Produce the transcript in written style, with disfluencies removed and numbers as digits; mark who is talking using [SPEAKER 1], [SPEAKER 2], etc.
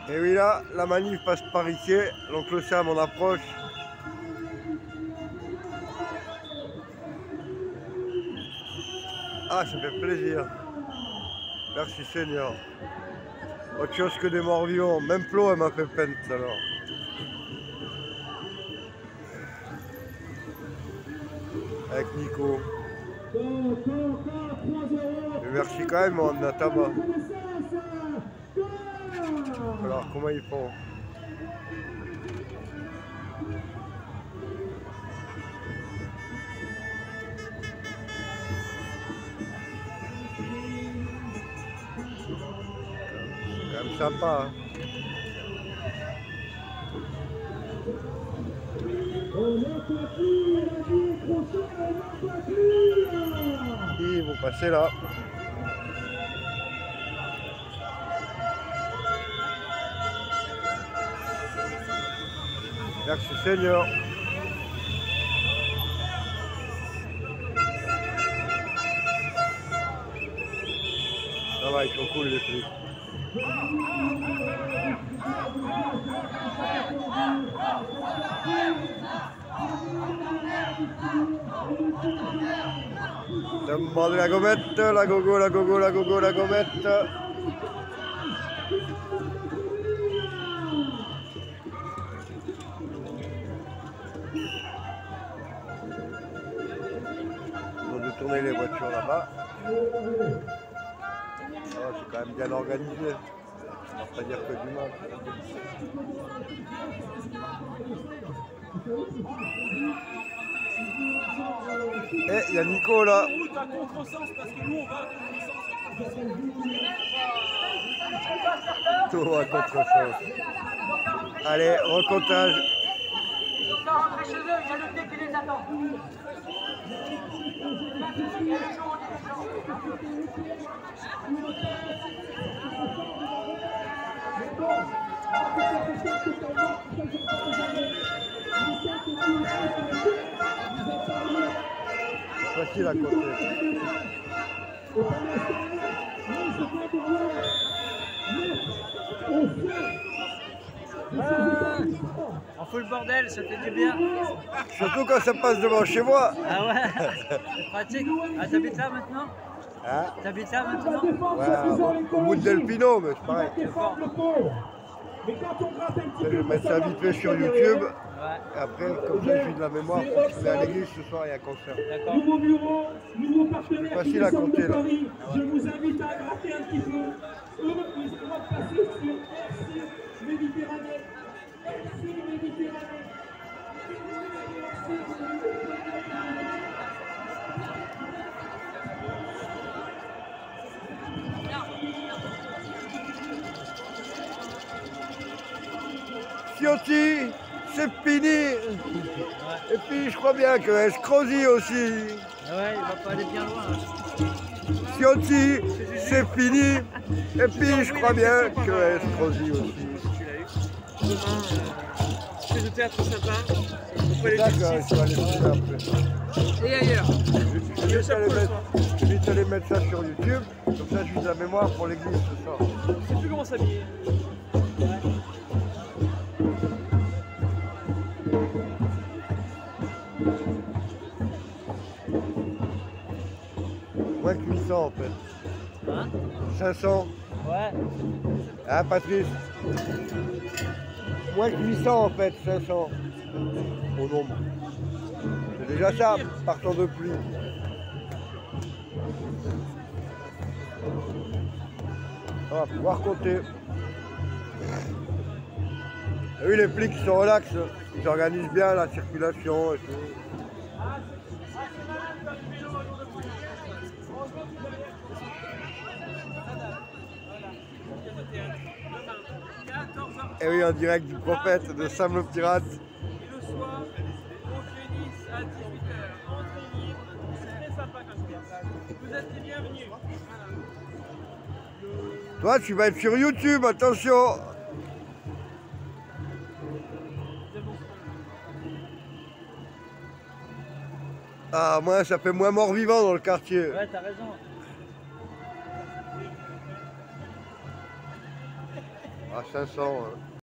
[SPEAKER 1] Et oui, là, la manif passe par ici. L'oncle Sam, on approche. Ah, ça fait plaisir. Merci Seigneur. Autre chose que des morts vivants. Même Flo, elle m'a fait peine tout à l'heure. Avec Nico. Mais merci quand même, on a tabac. Alors, comment ils font? C'est quand même sympa, hein. Ils vont passer là. Merci Seigneur. Ça va, ils sont cool les flics. Demande la gommette, la gogo, la gogo, la gogo, la gommette. Ils ont détourné les voitures là-bas. Oh, c'est quand même bien organisé. On va pas dire que du mal. Eh, il y a Nico là. Tout à contresens. Allez, recomptage.
[SPEAKER 2] Ils sont pas rentrés chez eux, il y a le thé qui les attend.
[SPEAKER 1] Facile à côté.
[SPEAKER 3] On fout le bordel, ça fait du bien.
[SPEAKER 1] Surtout quand ça passe devant chez moi.
[SPEAKER 3] Ah ouais, c'est pratique. Ah, t'habites là maintenant?
[SPEAKER 1] Hein?
[SPEAKER 3] T'habites là maintenant?
[SPEAKER 1] Ouais, au bout de Delpino, mais c'est pareil. Je vais mettre ça vite fait sur YouTube.
[SPEAKER 3] Ouais.
[SPEAKER 1] Et après, comme ça, j'ai de la mémoire pour que je vais à l'église ce soir, il y a un concert.
[SPEAKER 3] D'accord.
[SPEAKER 4] Nouveau bureau, nouveau partenaire.
[SPEAKER 1] Facile à compter là.
[SPEAKER 4] Je vous invite à gratter un petit peu. Eux, ils seront passés sur RC Méditerranée. RC Méditerranée.
[SPEAKER 1] Ciotti, c'est fini. Et puis je crois bien que Escrosi aussi.
[SPEAKER 3] Ouais, il va pas aller bien loin.
[SPEAKER 1] Ciotti, c'est fini. Et puis je crois bien que Escrosi aussi.
[SPEAKER 5] C'est de théâtre sympa. On peut aller
[SPEAKER 1] D'accord, je vais aller faire après.
[SPEAKER 5] et ailleurs.
[SPEAKER 1] Je vais te les mettre ça sur YouTube. Comme ça, je vis de la mémoire pour l'église ce soir.
[SPEAKER 5] Je sais plus comment s'habiller.
[SPEAKER 1] Moins que 800 en fait.
[SPEAKER 3] Hein?
[SPEAKER 1] 500.
[SPEAKER 3] Ouais.
[SPEAKER 1] Hein, Patrice? Moins que 800 en fait, 500 au nombre. C'est déjà ça, partant de pluie. On va pouvoir compter. Et oui, les flics ils sont relax, ils organisent bien la circulation et tout. Et oui, en direct du prophète de Sam le pirate.
[SPEAKER 5] Et le soir, on fait Nice à 18h. Entrée libre. C'est très sympa comme spectacle. Vous êtes les bienvenus. Voilà.
[SPEAKER 1] Toi, tu vas être sur YouTube, attention. Ah, moi, ça fait moins mort-vivant dans le quartier.
[SPEAKER 3] Ouais, t'as raison.
[SPEAKER 1] À 500.